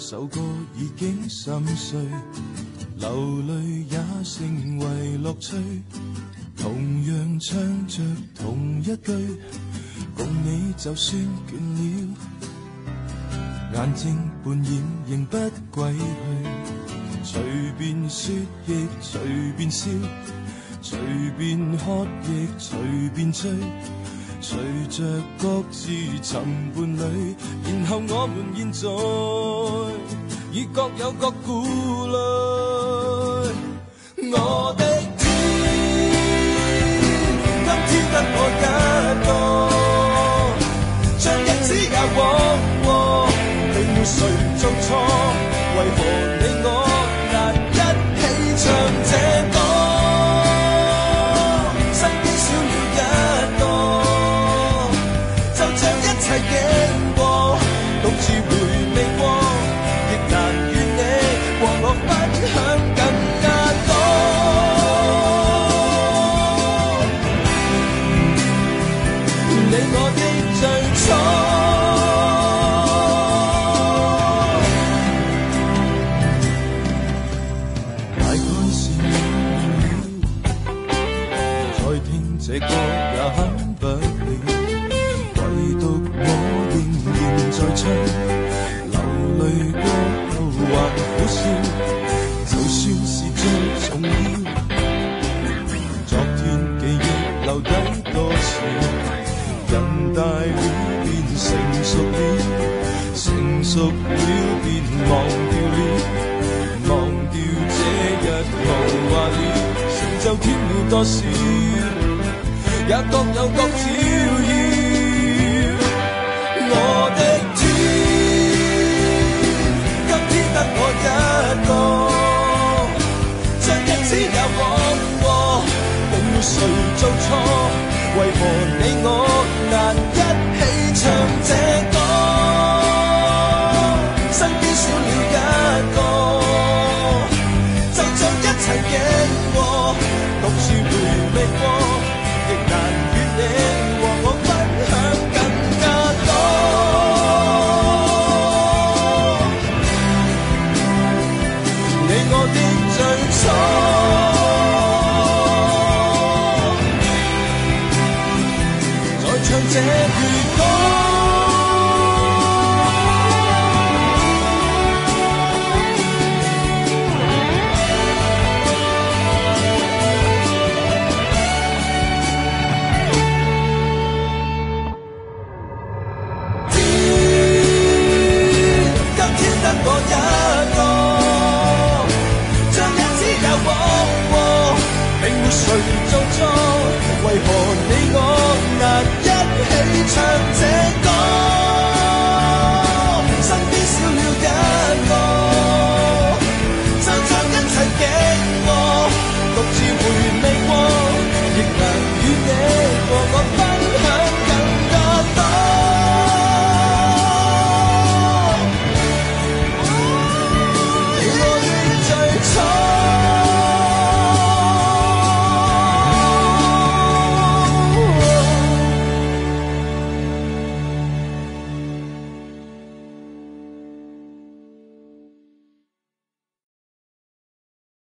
首歌已經心碎，流淚也成為樂趣。同樣唱着同一句，共你就算倦了，眼睛半掩仍不歸去。隨便說亦隨便笑，隨便喝亦隨便醉，隨着各自尋伴侶，然後我們現在已各有各顧慮。我的天，今天得我一個，將日子也枉過，定會誰做錯？為何你我難一起唱這歌？身邊少了一個，就像一切經過，獨自回味過，亦難與你和我分享更加多。你我的最初，大概是了，再聽這歌也很不了，唯獨我仍然在唱，流淚過後還苦笑，就算是最重要，昨天記憶留低多少，人大了變成熟了，成熟了便忘掉了，忘掉這日無話了，成就添了多少，也各有各照耀。我的天，今天得我一個，將日子也枉過，定會誰做錯？為何你我難一起唱這歌？身邊少了一個，就像一切經過，獨自回味過，亦難與你和我分享更加多。你我的最初，唱這闕歌。